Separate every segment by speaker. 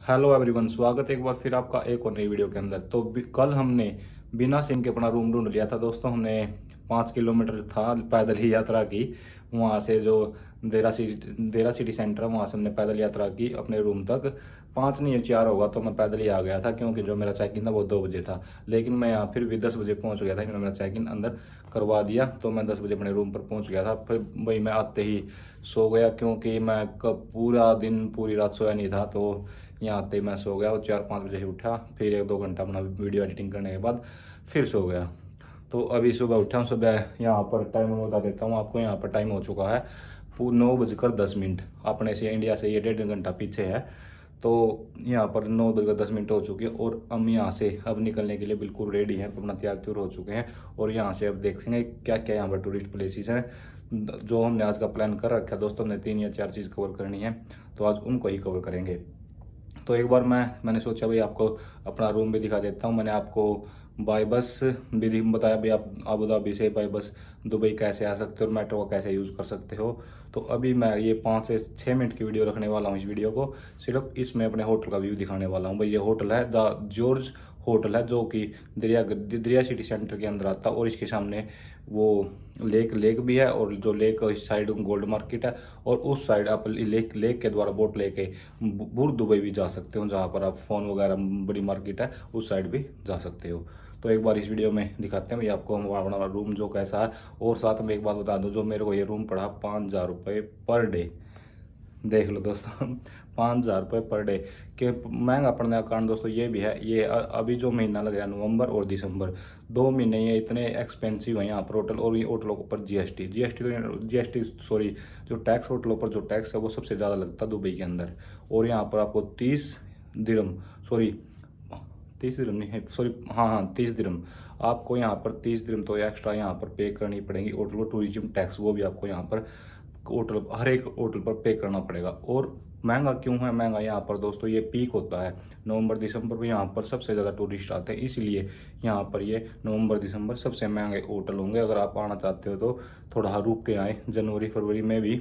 Speaker 1: Hello everyone, स्वागत है एक बार फिर आपका एक और नई वीडियो के अंदर। तो कल हमने बिना सिम के अपना रूम ढूंढ लिया था दोस्तों। हमने 5 किलोमीटर था पैदल ही यात्रा की। वहाँ से जो देरा सिटी सेंटर है वहाँ से हमने पैदल यात्रा की अपने रूम तक। 5 नहीं 4 होगा, तो मैं पैदल ही आ गया था क्योंकि जो मेरा चेक इन था वो 2 बजे था। लेकिन मैं यहाँ फिर भी 10 बजे पहुँच गया था। इन्होंने मेरा चेक इन अंदर करवा दिया तो मैं 10 बजे अपने रूम पर पहुँच गया था। फिर भाई मैं आते ही सो गया क्योंकि मैं कब पूरा दिन पूरी रात सोया नहीं था। तो यहाँ आते ही मैं सो गया और 4-5 बजे से उठा। फिर 1-2 घंटा अपना वीडियो एडिटिंग करने के बाद फिर सो गया। तो अभी सुबह उठा हूँ। सुबह यहाँ पर टाइम बता देता हूँ आपको। यहाँ पर टाइम हो चुका है 9:10। अपने से इंडिया से ये 1.5 घंटा पीछे है। तो यहाँ पर 9:10 हो चुकी है और हम यहाँ से अब निकलने के लिए बिल्कुल रेडी हैं। अपना तैयार त्योर हो चुके हैं और यहाँ से अब देखेंगे क्या क्या यहाँ पर टूरिस्ट प्लेसेस हैं जो हमने आज का प्लान कर रखा है दोस्तों। हमने 3 या 4 चीज़ कवर करनी है तो आज उनको ही कवर करेंगे। तो एक बार मैंने सोचा भाई आपको अपना रूम भी दिखा देता हूँ। मैंने आपको बाय बस भी बताया भाई आप अबू धाबी से बाय बस दुबई कैसे आ सकते हो और मेट्रो का कैसे यूज़ कर सकते हो। तो अभी मैं ये 5 से 6 मिनट की वीडियो रखने वाला हूँ। इस वीडियो को सिर्फ इसमें अपने होटल का व्यू दिखाने वाला हूँ। भाई ये होटल है द जॉर्ज होटल है, जो कि दरिया सिटी सेंटर के अंदर आता है और इसके सामने वो लेक भी है। और जो लेक इस साइड गोल्ड मार्केट है और उस साइड आप लेक के द्वारा बोट लेके बुर्ज दुबई भी जा सकते हो, जहाँ पर आप फोन वगैरह बड़ी मार्केट है उस साइड भी जा सकते हो। तो एक बार इस वीडियो में दिखाते हैं भाई आपको हमारा रूम जो कैसा है। और साथ में एक बात बता दूं, जो मेरे को ये रूम पड़ा 5,000 रुपये पर डे। देख लो दोस्तों 5,000 रुपये पर डे के महंगा पड़ने का कारण दोस्तों ये भी है। ये अभी जो महीना लग रहा है नवंबर और दिसंबर 2 महीने ये इतने एक्सपेंसिव है यहाँ पर होटल। और ये होटलों के ऊपर जीएसटी सॉरी जो टैक्स होटलों पर जो टैक्स है वो सबसे ज़्यादा लगता है दुबई के अंदर। और यहाँ पर आपको 30 दिरहम नहीं है, सॉरी हाँ 30 दिरहम आपको यहाँ पर 30 दिरहम तो एक्स्ट्रा यहाँ पर पे करनी पड़ेगी। होटल को टूरिज्म टैक्स वो भी आपको यहाँ पर होटल हर एक होटल पर पे करना पड़ेगा। और महंगा क्यों है? महंगा यहाँ पर दोस्तों ये पीक होता है नवंबर दिसंबर में। यहाँ पर सबसे ज़्यादा टूरिस्ट आते हैं, इसलिए यहाँ पर ये नवंबर दिसंबर सबसे महंगे होटल होंगे। अगर आप आना चाहते हो तो थोड़ा रुक के आए, जनवरी फरवरी में भी,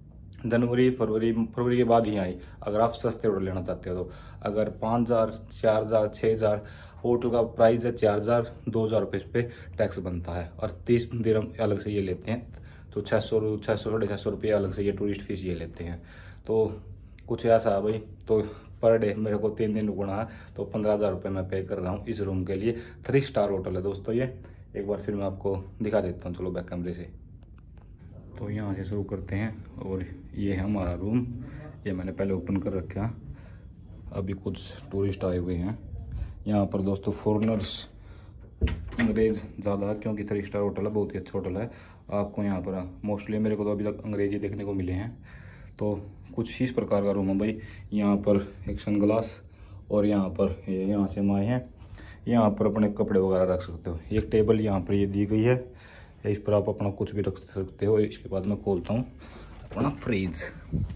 Speaker 1: फरवरी के बाद ही आए अगर आप सस्ते होटल लेना चाहते हो तो। अगर 5,000 4,000 6,000 होटल का प्राइस है 4,000 2,000 रुपये इस पे टैक्स बनता है और 30 दिरहम अलग से ये लेते हैं। तो 600 650 रुपये अलग से ये टूरिस्ट फीस ये लेते हैं। तो कुछ ऐसा है भाई। तो पर डे मेरे को 3 दिन रुकना है तो 15,000 रुपये मैं पे कर रहा हूँ इस रूम के लिए। 3 स्टार होटल है दोस्तों ये। एक बार फिर मैं आपको दिखा देता हूँ, चलो बैक कैमरे से। तो यहाँ से शुरू करते हैं और ये है हमारा रूम। ये मैंने पहले ओपन कर रखा। अभी कुछ टूरिस्ट आए हुए हैं यहाँ पर दोस्तों, फॉरेनर्स अंग्रेज़ ज़्यादा है क्योंकि 3 स्टार होटल है, बहुत ही अच्छा होटल है। आपको यहाँ पर मोस्टली मेरे को तो अभी तक अंग्रेजी देखने को मिले हैं। तो कुछ इस प्रकार का रूम है भाई। यहाँ पर एक सनग्लास और यहाँ पर यहाँ से हम आए हैं। यहाँ पर अपने कपड़े वगैरह रख सकते हो। एक टेबल यहाँ पर ये दी गई है, इस पर आप अपना कुछ भी रख सकते हो। इसके बाद मैं खोलता हूँ अपना फ्रीज।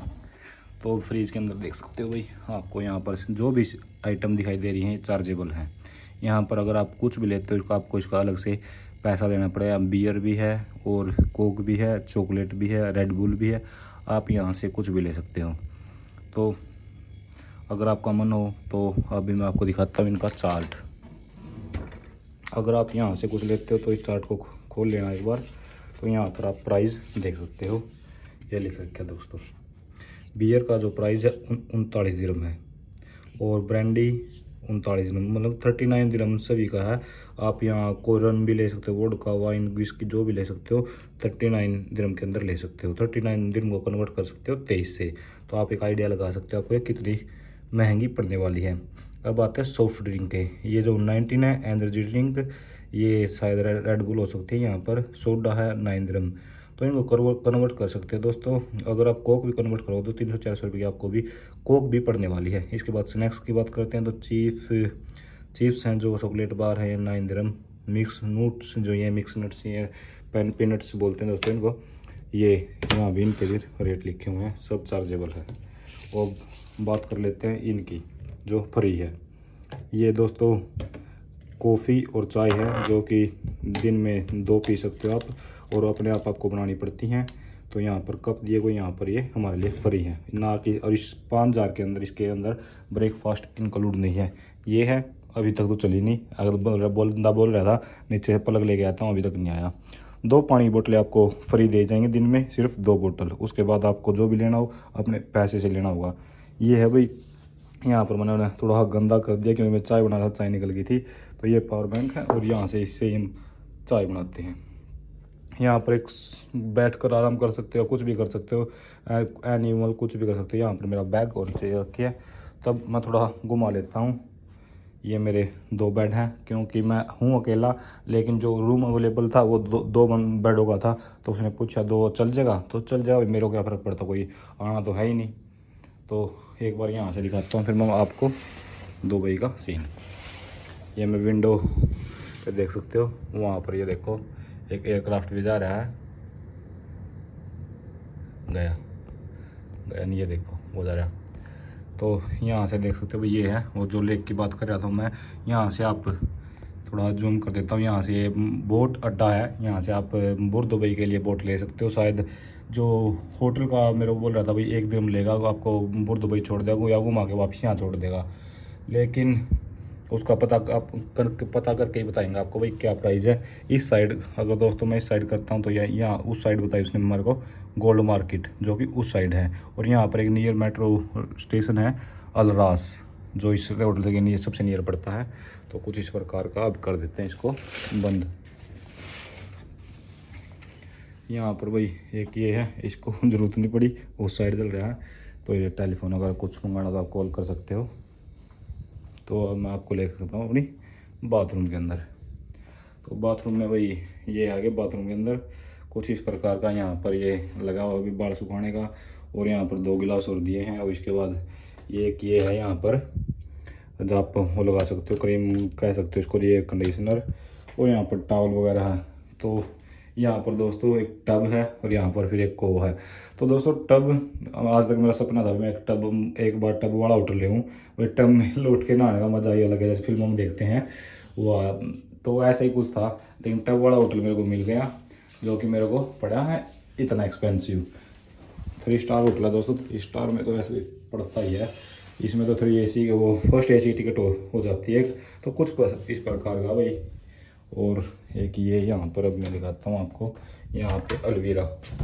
Speaker 1: तो फ्रीज के अंदर देख सकते हो भाई आपको यहाँ पर जो भी आइटम दिखाई दे रही हैं चार्जेबल हैं। यहाँ पर अगर आप कुछ भी लेते हो इसको आपको इसका अलग से पैसा देना पड़ेगा। बियर भी है और कोक भी है, चॉकलेट भी है, रेड बुल भी है। आप यहाँ से कुछ भी ले सकते हो। तो अगर आपका मन हो तो अभी मैं आपको दिखाता हूँ इनका चार्ट। अगर आप यहाँ से कुछ लेते हो तो इस चार्ट को खोल लेना एक बार। तो यहाँ पर आप प्राइस देख सकते हो, ये लिख रखा है दोस्तों। बियर का जो प्राइस है 39 दिरहम है और ब्रांडी 39 दिरहम, मतलब 39 दिरहम सभी का है। आप यहाँ कोरन भी ले सकते हो, वोडका वाइन विस्की जो भी ले सकते हो 39 दिरहम के अंदर ले सकते हो। 39 दिरहम को कन्वर्ट कर सकते हो 23 से। तो आप एक आइडिया लगा सकते हो आपको ये कितनी महंगी पड़ने वाली है। अब आते हैं सॉफ्ट ड्रिंक के। ये जो 19 है एनर्जी ड्रिंक, ये शायद रेड बुल हो सकती है। यहाँ पर सोडा है 9 दिरहम। तो इनको कन्वर्ट कर सकते हैं दोस्तों। अगर आप कोक भी कन्वर्ट करो तो 300-400 रुपये की आपको भी कोक भी पड़ने वाली है। इसके बाद स्नैक्स की बात करते हैं तो चिप्स हैं जो चॉकलेट बार है 9 दिरहम। मिक्स नट्स जो ये मिक्स नट्स ये पीनट्स बोलते हैं दोस्तों इनको, ये यहाँ भी इनके भी रेट लिखे हुए हैं, सब चार्जेबल है। और बात कर लेते हैं इनकी जो फ्री है। ये दोस्तों कॉफ़ी और चाय है जो कि दिन में 2 पी सकते हो आप और अपने आप आपको बनानी पड़ती हैं। तो यहाँ पर कप दिए गए, यहाँ पर ये हमारे लिए फ्री है ना कि, और इस 5000 के अंदर इसके अंदर ब्रेकफास्ट इंक्लूड नहीं है। ये है अभी तक तो चली नहीं, अगर बंदा बोल रहा था नीचे से प्लग लेके आता हूँ, अभी तक नहीं आया। 2 पानी की बोतलें आपको फ्री दे जाएंगे, दिन में सिर्फ 2 बोतल, उसके बाद आपको जो भी लेना हो अपने पैसे से लेना होगा। ये है भाई, यहाँ पर मैंने थोड़ा गंदा कर दिया क्योंकि मैं चाय बना रहा था, चाय निकल गई थी। तो ये पावर बैंक है और यहाँ से इससे हम चाय बनाते हैं। यहाँ पर एक बैठ कर आराम कर सकते हो, कुछ भी कर सकते हो, एनिमल कुछ भी कर सकते हो। यहाँ पर मेरा बैग और चेयर रखी है, तब मैं थोड़ा घुमा लेता हूँ। ये मेरे 2 बेड हैं क्योंकि मैं हूँ अकेला, लेकिन जो रूम अवेलेबल था वो 2 बेडों का था। तो उसने पूछा 2 चल जाएगा, तो चल जाएगा, मेरे को क्या फ़र्क पड़ता, कोई आना तो है ही नहीं। तो एक बार यहाँ से दिखाता हूँ, फिर मैं आपको दुबई का सीन। ये मैं विंडो पे देख सकते हो, वहाँ पर ये देखो एक एयरक्राफ्ट भी जा रहा है, गया नहीं, ये देखो वो जा रहा। तो यहाँ से देख सकते हो भाई, ये है वो जो लेक की बात कर रहा था मैं। यहाँ से आप थोड़ा जूम कर देता हूँ, यहाँ से ये बोट अड्डा है, यहाँ से आप बुर्द दुबई के लिए बोट ले सकते हो। शायद जो होटल का मेरे को बोल रहा था भाई 1 दिन लेगा, आपको बुर्द दुबई छोड़ देगा या घुमा के वापस यहाँ छोड़ देगा, लेकिन उसका पता करके ही बताएंगे आपको भाई क्या प्राइस है। इस साइड अगर दोस्तों मैं इस साइड करता हूँ तो यहाँ उस साइड बताई उसने मेरे को, गोल्ड मार्केट जो कि उस साइड है। और यहाँ पर एक नियर मेट्रो स्टेशन है अल रास, जो इस होटल के लिए सबसे नियर पड़ता है। तो कुछ इस प्रकार का अब कर देते हैं इसको बंद। यहाँ पर भाई एक ये है, इसको ज़रूरत नहीं पड़ी, उस साइड चल रहा है। तो ये टेलीफोन अगर कुछ मंगाना तो आप कॉल कर सकते हो। तो अब मैं आपको ले सकता हूँ अपनी बाथरूम के अंदर। तो बाथरूम में भाई ये आगे बाथरूम के अंदर कुछ इस प्रकार का यहाँ पर ये लगा हुआ भी बाल सुखाने का, और यहाँ पर 2 गिलास और दिए हैं। और इसके बाद ये है यहाँ पर जो आप वो लगा सकते हो, क्रीम कह सकते हो इसको, ये कंडीशनर। और यहाँ पर टॉवल वगैरह है। तो यहाँ पर दोस्तों एक टब है और यहाँ पर फिर एक को है। तो दोस्तों टब, आज तक मेरा सपना था मैं एक बार टब वाला होटल ले हूँ। वही टब में लौट के नहाने का मजा ही अलग है, जैसे फिल्मों में देखते हैं वो। तो ऐसा ही कुछ था, लेकिन टब वाला होटल मेरे को मिल गया, जो कि मेरे को पड़ा है इतना एक्सपेंसिव। 3 स्टार होटल है दोस्तों। 3 स्टार में तो ऐसे पड़ता ही है। इसमें तो 3 AC वो फर्स्ट AC टिकट हो जाती है। तो कुछ इस प्रकार का भाई। और एक ये यहाँ पर अब मैं दिखाता हूँ आपको, यहाँ पे अलवीरा,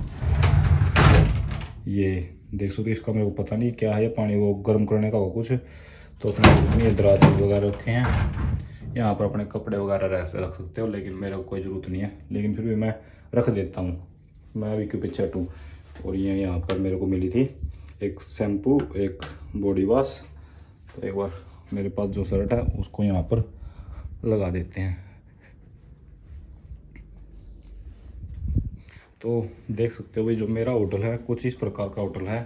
Speaker 1: ये देख सकते हो। इसका मेरे को पता नहीं क्या है, पानी वो गर्म करने का हो कुछ। तो अपने दराज वगैरह रखे हैं, यहाँ पर अपने कपड़े वगैरह रख सकते हो, लेकिन मेरे को कोई ज़रूरत नहीं है, लेकिन फिर भी मैं रख देता हूँ, मैं अभी क्यों पीछे हटूँ। और ये यहाँ पर मेरे को मिली थी एक शैम्पू, एक बॉडी वॉश। तो एक बार मेरे पास जो शर्ट है उसको यहाँ पर लगा देते हैं। तो देख सकते हो भाई, जो मेरा होटल है कुछ इस प्रकार का होटल है।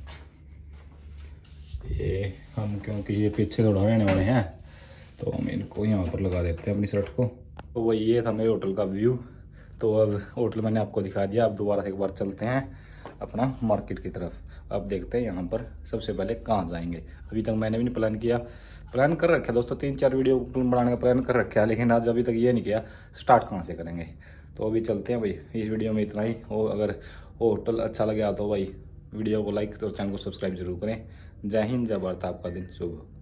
Speaker 1: ये हम क्योंकि ये पीछे थोड़ा रहने वाले हैं, तो हम इनको यहाँ पर लगा देते हैं अपनी शर्ट को। तो वही ये था मेरे होटल का व्यू। तो अब होटल मैंने आपको दिखा दिया, अब दोबारा से एक बार चलते हैं अपना मार्केट की तरफ। अब देखते हैं यहाँ पर सबसे पहले कहाँ जाएंगे। अभी तक मैंने भी नहीं प्लान कर रखा दोस्तों, 3-4 वीडियो बनाने का प्लान कर रखा है, लेकिन आज अभी तक ये नहीं किया स्टार्ट कहाँ से करेंगे। तो अभी चलते हैं भाई, इस वीडियो में इतना ही। और अगर होटल अच्छा लगे तो भाई वीडियो को लाइक और चैनल को सब्सक्राइब जरूर करें। जय हिंद, जय भारत, आपका दिन शुभ हो।